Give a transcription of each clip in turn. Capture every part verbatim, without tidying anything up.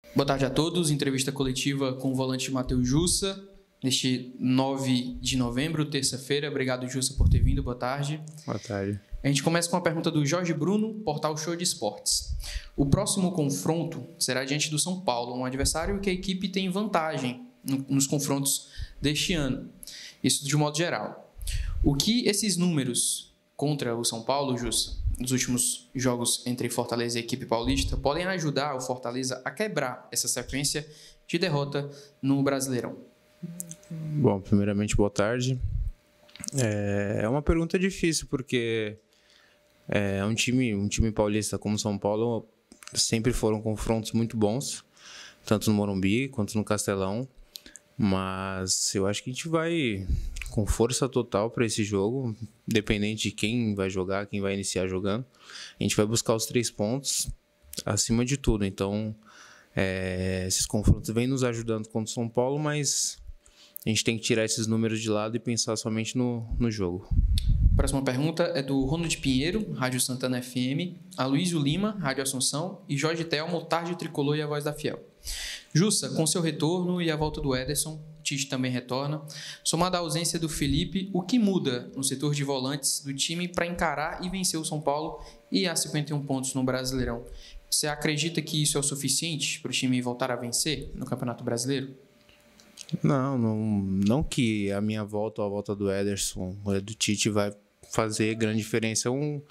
Boa tarde a todos. Entrevista coletiva com o volante Matheus Jussa, neste nove de novembro, terça-feira. Obrigado, Jussa, por ter vindo. Boa tarde. Boa tarde. A gente começa com a pergunta do Jorge Bruno, Portal Show de Esportes. O próximo confronto será diante do São Paulo, um adversário que a equipe tem vantagem nos confrontos deste ano. Isso de modo geral. O que esses números contra o São Paulo, Jussa, nos últimos jogos entre Fortaleza e a equipe paulista, podem ajudar o Fortaleza a quebrar essa sequência de derrota no Brasileirão? Bom, primeiramente, boa tarde. É uma pergunta difícil, porque é um time, um time paulista como São Paulo sempre foram confrontos muito bons, tanto no Morumbi quanto no Castelão, mas eu acho que a gente vai com força total para esse jogo, independente de quem vai jogar, quem vai iniciar jogando. A gente vai buscar os três pontos acima de tudo. Então, é, esses confrontos vêm nos ajudando contra o São Paulo, mas a gente tem que tirar esses números de lado e pensar somente no, no jogo. Próxima pergunta é do Ronald Pinheiro, Rádio Santana F M, Aloysio Lima, Rádio Assunção, e Jorge Telmo, Tarde Tricolor e a Voz da Fiel. Jussa, com seu retorno e a volta do Ederson, Tite também retorna. Somada à ausência do Felipe, o que muda no setor de volantes do time para encarar e vencer o São Paulo e a cinquenta e um pontos no Brasileirão? Você acredita que isso é o suficiente para o time voltar a vencer no Campeonato Brasileiro? Não, não, não que a minha volta ou a volta do Ederson ou do Tite vai fazer grande diferença. Um,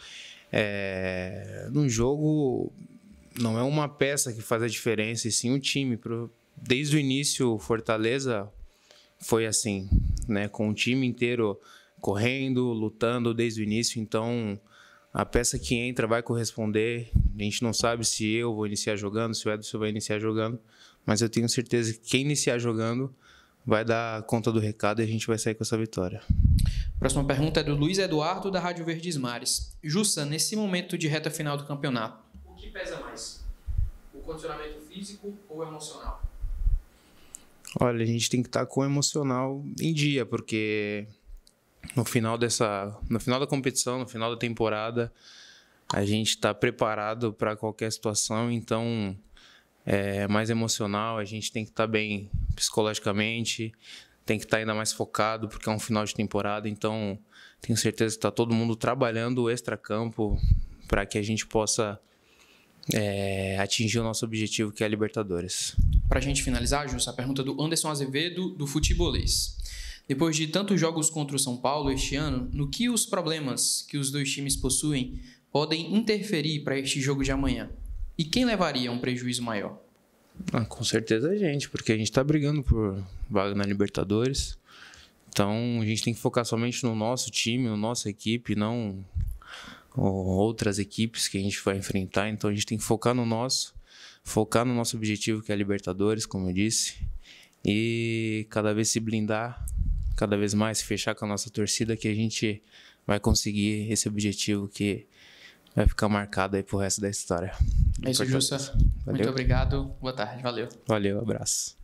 é, num jogo, não é uma peça que faz a diferença, e sim o time. Desde o início, o Fortaleza foi assim, né, com o time inteiro correndo, lutando desde o início. Então, a peça que entra vai corresponder. A gente não sabe se eu vou iniciar jogando, se o Ederson vai iniciar jogando, mas eu tenho certeza que quem iniciar jogando vai dar conta do recado e a gente vai sair com essa vitória. Próxima pergunta é do Luiz Eduardo, da Rádio Verdes Mares. Jussa, nesse momento de reta final do campeonato, o que pesa mais? O condicionamento físico ou emocional? Olha, a gente tem que estar com o emocional em dia, porque no final dessa, no final da competição, no final da temporada, a gente está preparado para qualquer situação, então é mais emocional, a gente tem que estar bem psicologicamente, tem que estar ainda mais focado, porque é um final de temporada, então tenho certeza que está todo mundo trabalhando extra-campo para que a gente possa é, atingir o nosso objetivo, que é a Libertadores. Para a gente finalizar, Jussa, a pergunta do Anderson Azevedo, do Futebolês. Depois de tantos jogos contra o São Paulo este ano, no que os problemas que os dois times possuem podem interferir para este jogo de amanhã? E quem levaria um prejuízo maior? Ah, com certeza a gente, porque a gente está brigando por vaga na Libertadores. Então a gente tem que focar somente no nosso time, na nossa equipe, não outras equipes que a gente vai enfrentar. Então a gente tem que focar no nosso, focar no nosso objetivo, que é a Libertadores, como eu disse, e cada vez se blindar, cada vez mais se fechar com a nossa torcida, que a gente vai conseguir esse objetivo que vai ficar marcado aí pro resto da história. É isso, Jussa. Muito obrigado. Boa tarde. Valeu. Valeu, abraço.